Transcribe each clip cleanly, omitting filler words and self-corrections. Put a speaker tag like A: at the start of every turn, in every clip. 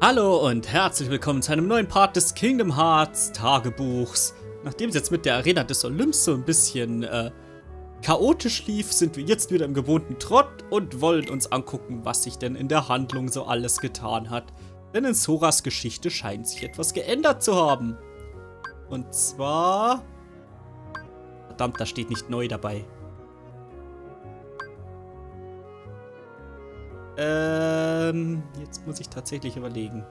A: Hallo und herzlich willkommen zu einem neuen Part des Kingdom Hearts Tagebuchs. Nachdem es jetzt mit der Arena des Olymps so ein bisschen chaotisch lief, sind wir jetzt wieder im gewohnten Trott und wollen uns angucken, was sich denn in der Handlung so alles getan hat. Denn in Soras Geschichte scheint sich etwas geändert zu haben. Und zwar... Verdammt, da steht nicht neu dabei. Jetzt muss ich tatsächlich überlegen.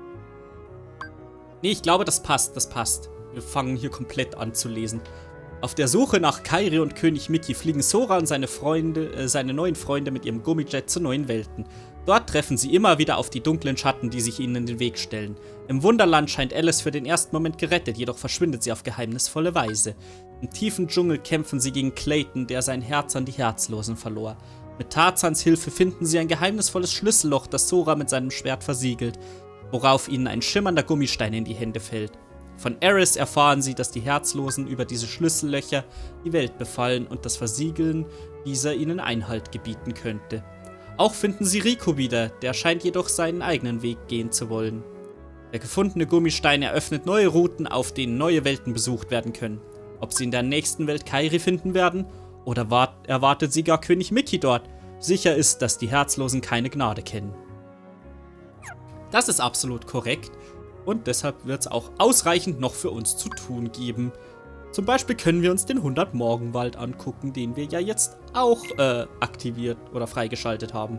A: Nee, ich glaube, das passt, das passt. Wir fangen hier komplett an zu lesen. Auf der Suche nach Kairi und König Mickey fliegen Sora und seine neuen Freunde mit ihrem Gummijet zu neuen Welten. Dort treffen sie immer wieder auf die dunklen Schatten, die sich ihnen in den Weg stellen. Im Wunderland scheint Alice für den ersten Moment gerettet, jedoch verschwindet sie auf geheimnisvolle Weise. Im tiefen Dschungel kämpfen sie gegen Clayton, der sein Herz an die Herzlosen verlor. Mit Tarzans Hilfe finden sie ein geheimnisvolles Schlüsselloch, das Sora mit seinem Schwert versiegelt, worauf ihnen ein schimmernder Gummistein in die Hände fällt. Von Aeris erfahren sie, dass die Herzlosen über diese Schlüssellöcher die Welt befallen und das Versiegeln dieser ihnen Einhalt gebieten könnte. Auch finden sie Rico wieder, der scheint jedoch seinen eigenen Weg gehen zu wollen. Der gefundene Gummistein eröffnet neue Routen, auf denen neue Welten besucht werden können. Ob sie in der nächsten Welt Kairi finden werden oder erwartet sie gar König Mickey dort? Sicher ist, dass die Herzlosen keine Gnade kennen. Das ist absolut korrekt und deshalb wird es auch ausreichend noch für uns zu tun geben. Zum Beispiel können wir uns den 100-Morgenwald angucken, den wir ja jetzt auch aktiviert oder freigeschaltet haben.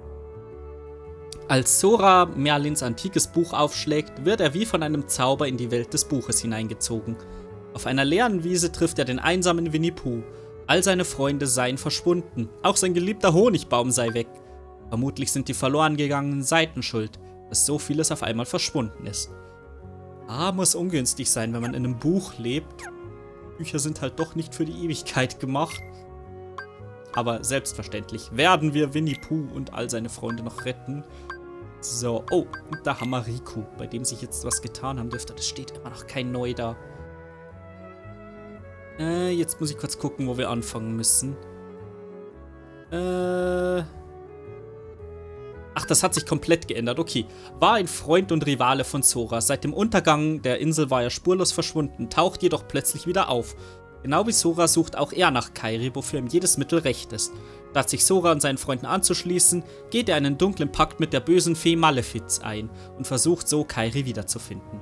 A: Als Sora Merlins antikes Buch aufschlägt, wird er wie von einem Zauber in die Welt des Buches hineingezogen. Auf einer leeren Wiese trifft er den einsamen Winnie Pooh. All seine Freunde seien verschwunden, auch sein geliebter Honigbaum sei weg. Vermutlich sind die verloren gegangenen Seiten schuld, dass so vieles auf einmal verschwunden ist. Muss ungünstig sein, wenn man in einem Buch lebt. Bücher sind halt doch nicht für die Ewigkeit gemacht. Aber selbstverständlich werden wir Winnie Pooh und all seine Freunde noch retten. So, oh, und da haben wir Riku, bei dem sich jetzt was getan haben dürfte. Das steht immer noch kein Neu da. Jetzt muss ich kurz gucken, wo wir anfangen müssen. Ach, das hat sich komplett geändert. Okay. War ein Freund und Rivale von Sora. Seit dem Untergang der Insel war er spurlos verschwunden, taucht jedoch plötzlich wieder auf. Genau wie Sora sucht auch er nach Kairi, wofür ihm jedes Mittel recht ist. Statt sich Sora und seinen Freunden anzuschließen, geht er einen dunklen Pakt mit der bösen Fee Malefiz ein und versucht so, Kairi wiederzufinden.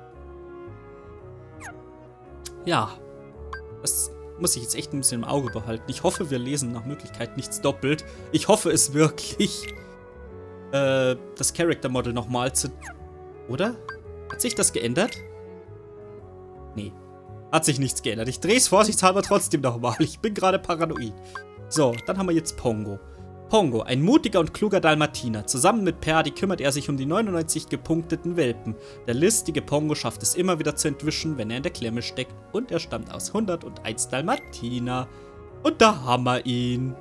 A: Ja. Das muss ich jetzt echt ein bisschen im Auge behalten. Ich hoffe, wir lesen nach Möglichkeit nichts doppelt. Ich hoffe es wirklich, das Character Model nochmal zu... Oder? Hat sich das geändert? Nee. Hat sich nichts geändert. Ich drehe es vorsichtshalber trotzdem nochmal. Ich bin gerade paranoid. So, dann haben wir jetzt Pongo. Pongo, ein mutiger und kluger Dalmatiner. Zusammen mit Perdi kümmert er sich um die 99 gepunkteten Welpen. Der listige Pongo schafft es immer wieder zu entwischen, wenn er in der Klemme steckt. Und er stammt aus 101 Dalmatiner. Und da haben wir ihn.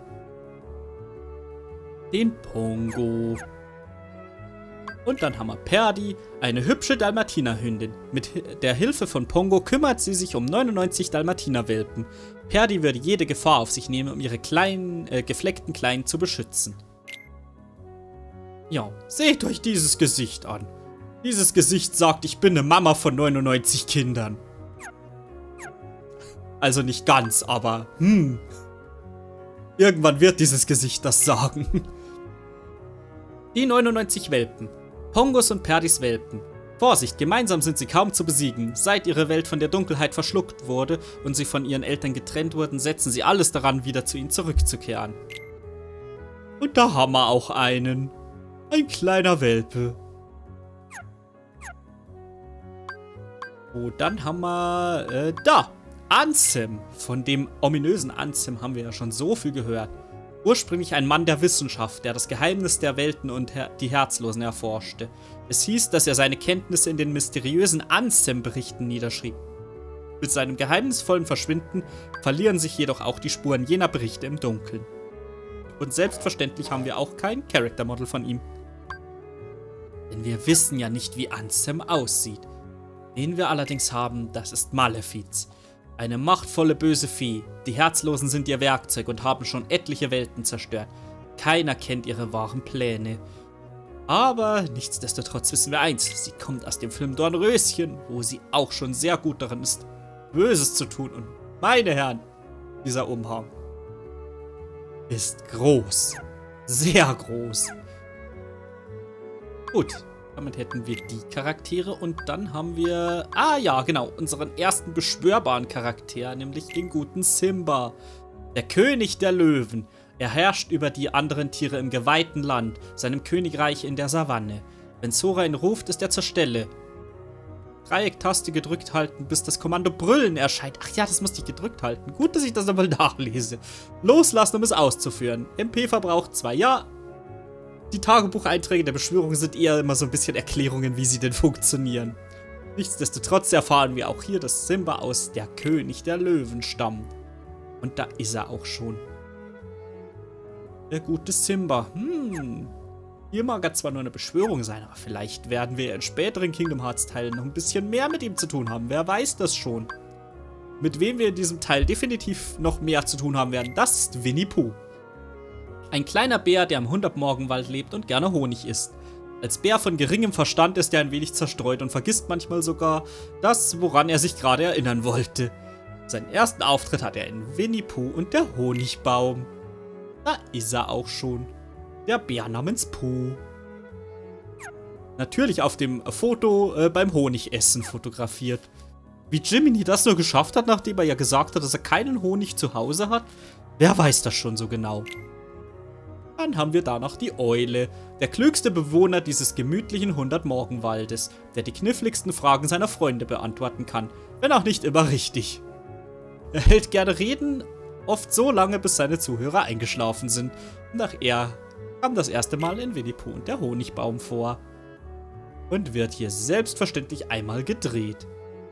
A: Den Pongo. Und dann haben wir Perdi, eine hübsche Dalmatinerhündin. Mit der Hilfe von Pongo kümmert sie sich um 99 Dalmatinerwelpen. Perdi würde jede Gefahr auf sich nehmen, um ihre gefleckten Kleinen zu beschützen. Ja, seht euch dieses Gesicht an. Dieses Gesicht sagt, ich bin eine Mama von 99 Kindern. Also nicht ganz, aber irgendwann wird dieses Gesicht das sagen. Die 99 Welpen. Pongos und Perdis Welpen. Vorsicht, gemeinsam sind sie kaum zu besiegen. Seit ihre Welt von der Dunkelheit verschluckt wurde und sie von ihren Eltern getrennt wurden, setzen sie alles daran, wieder zu ihnen zurückzukehren. Und da haben wir auch einen. Ein kleiner Welpe. Oh, dann haben wir, da. Ansem. Von dem ominösen Ansem haben wir ja schon so viel gehört. Ursprünglich ein Mann der Wissenschaft, der das Geheimnis der Welten und die Herzlosen erforschte. Es hieß, dass er seine Kenntnisse in den mysteriösen Ansem-Berichten niederschrieb. Mit seinem geheimnisvollen Verschwinden verlieren sich jedoch auch die Spuren jener Berichte im Dunkeln. Und selbstverständlich haben wir auch kein Charaktermodel von ihm. Denn wir wissen ja nicht, wie Ansem aussieht. Wen wir allerdings haben, das ist Malefiz. Eine machtvolle böse Fee. Die Herzlosen sind ihr Werkzeug und haben schon etliche Welten zerstört. Keiner kennt ihre wahren Pläne. Aber nichtsdestotrotz wissen wir eins, sie kommt aus dem Film Dornröschen, wo sie auch schon sehr gut darin ist, Böses zu tun. Und meine Herren, dieser Umhang ist groß. Sehr groß. Gut, damit hätten wir die Charaktere und dann haben wir, ja, genau, unseren ersten beschwörbaren Charakter, nämlich den guten Simba, der König der Löwen. Er herrscht über die anderen Tiere im geweihten Land, seinem Königreich in der Savanne. Wenn Sora ihn ruft, ist er zur Stelle. Dreiecktaste gedrückt halten, bis das Kommando Brüllen erscheint. Ach ja, das musste ich gedrückt halten. Gut, dass ich das nochmal nachlese. Loslassen, um es auszuführen. MP verbraucht 2. Ja, die Tagebucheinträge der Beschwörung sind eher immer so ein bisschen Erklärungen, wie sie denn funktionieren. Nichtsdestotrotz erfahren wir auch hier, dass Simba aus der König der Löwen stammt. Und da ist er auch schon. Der gute Simba. Hier mag er zwar nur eine Beschwörung sein, aber vielleicht werden wir in späteren Kingdom Hearts Teilen noch ein bisschen mehr mit ihm zu tun haben. Wer weiß das schon. Mit wem wir in diesem Teil definitiv noch mehr zu tun haben werden, das ist Winnie Pooh. Ein kleiner Bär, der im 100-Morgenwald lebt und gerne Honig isst. Als Bär von geringem Verstand ist er ein wenig zerstreut und vergisst manchmal sogar das, woran er sich gerade erinnern wollte. Seinen ersten Auftritt hat er in Winnie Pooh und der Honigbaum. Da ist er auch schon. Der Bär namens Pooh. Natürlich auf dem Foto beim Honigessen fotografiert. Wie Jiminy das nur geschafft hat, nachdem er ja gesagt hat, dass er keinen Honig zu Hause hat, wer weiß das schon so genau. Dann haben wir da noch die Eule, der klügste Bewohner dieses gemütlichen 100-Morgenwaldes, der die kniffligsten Fragen seiner Freunde beantworten kann, wenn auch nicht immer richtig. Er hält gerne Reden, oft so lange, bis seine Zuhörer eingeschlafen sind. Und auch er kam das erste Mal in Winnie Pooh und der Honigbaum vor. Und wird hier selbstverständlich einmal gedreht.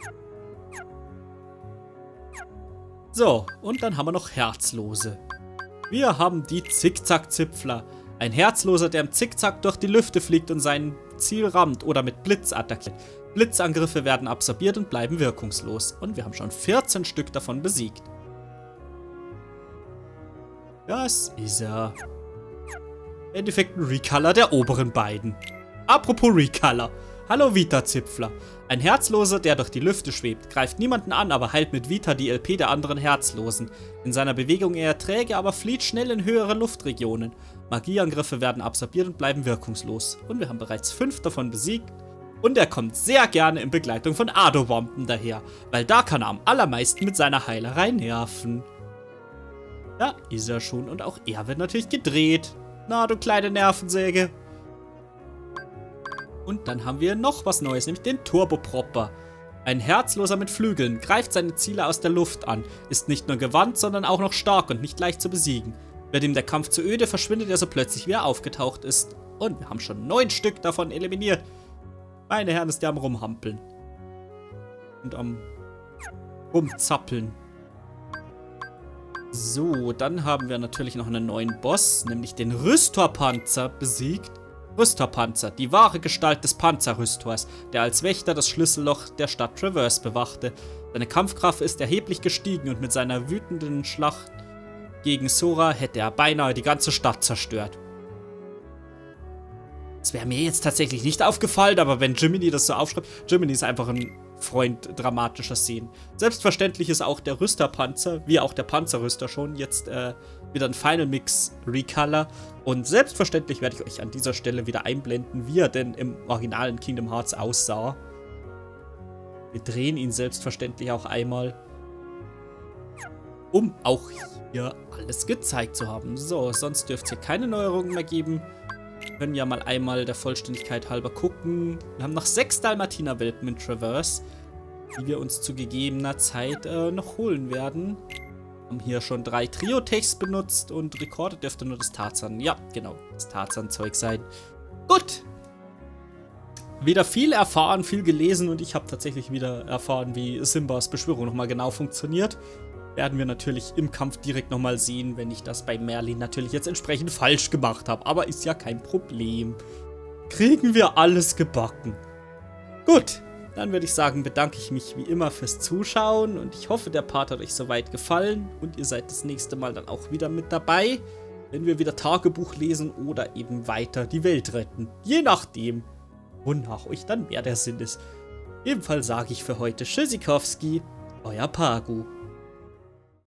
A: So, und dann haben wir noch Herzlose. Wir haben die Zickzack-Zipfler. Ein Herzloser, der im Zickzack durch die Lüfte fliegt und sein Ziel rammt oder mit Blitz attackiert. Blitzangriffe werden absorbiert und bleiben wirkungslos. Und wir haben schon 14 Stück davon besiegt. Das ist er. Im Endeffekt ein Recolor der oberen beiden. Apropos Recolor. Hallo Vita-Zipfler. Ein Herzloser, der durch die Lüfte schwebt, greift niemanden an, aber heilt mit Vita die LP der anderen Herzlosen. In seiner Bewegung eher träge, aber flieht schnell in höhere Luftregionen. Magieangriffe werden absorbiert und bleiben wirkungslos. Und wir haben bereits 5 davon besiegt. Und er kommt sehr gerne in Begleitung von Ado-Bomben daher, weil da kann er am allermeisten mit seiner Heilerei nerven. Da ist er schon und auch er wird natürlich gedreht. Na, du kleine Nervensäge. Und dann haben wir noch was Neues, nämlich den Turbopropper. Ein Herzloser mit Flügeln, greift seine Ziele aus der Luft an, ist nicht nur gewandt, sondern auch noch stark und nicht leicht zu besiegen. Wird ihm der Kampf zu öde, verschwindet er so plötzlich, wie er aufgetaucht ist. Und wir haben schon 9 Stück davon eliminiert. Meine Herren, ist der am Rumhampeln. Und am Rumzappeln. So, dann haben wir natürlich noch einen neuen Boss, nämlich den Rüstorpanzer besiegt. Rüstorpanzer, die wahre Gestalt des Panzerrüstors, der als Wächter das Schlüsselloch der Stadt Traverse bewachte. Seine Kampfkraft ist erheblich gestiegen und mit seiner wütenden Schlacht gegen Sora hätte er beinahe die ganze Stadt zerstört. Das wäre mir jetzt tatsächlich nicht aufgefallen, aber wenn Jiminy das so aufschreibt, Jiminy ist einfach ein Freund dramatischer Szenen. Selbstverständlich ist auch der Rüsterpanzer, wie auch der Panzerrüster schon, jetzt wieder ein Final Mix Recolor. Und selbstverständlich werde ich euch an dieser Stelle wieder einblenden, wie er denn im originalen Kingdom Hearts aussah. Wir drehen ihn selbstverständlich auch einmal, um auch hier alles gezeigt zu haben. So, sonst dürfte es hier keine Neuerungen mehr geben. Wir können ja mal einmal der Vollständigkeit halber gucken. Wir haben noch 6 Dalmatiner-Welpen in Traverse, die wir uns zu gegebener Zeit noch holen werden. Wir haben hier schon 3 Trio-Techs benutzt und recorded dürfte nur das Tarzan. Ja, genau, das Tarzan-Zeug sein. Gut. Wieder viel erfahren, viel gelesen und ich habe tatsächlich wieder erfahren, wie Simbas Beschwörung nochmal genau funktioniert. Werden wir natürlich im Kampf direkt nochmal sehen, wenn ich das bei Merlin natürlich jetzt entsprechend falsch gemacht habe. Aber ist ja kein Problem. Kriegen wir alles gebacken. Gut, dann würde ich sagen, bedanke ich mich wie immer fürs Zuschauen. Und ich hoffe, der Part hat euch soweit gefallen. Und ihr seid das nächste Mal dann auch wieder mit dabei. wenn wir wieder Tagebuch lesen oder eben weiter die Welt retten. Je nachdem, wonach euch dann mehr der Sinn ist. Ebenfalls sage ich für heute Tschüssikowski, euer Pagu.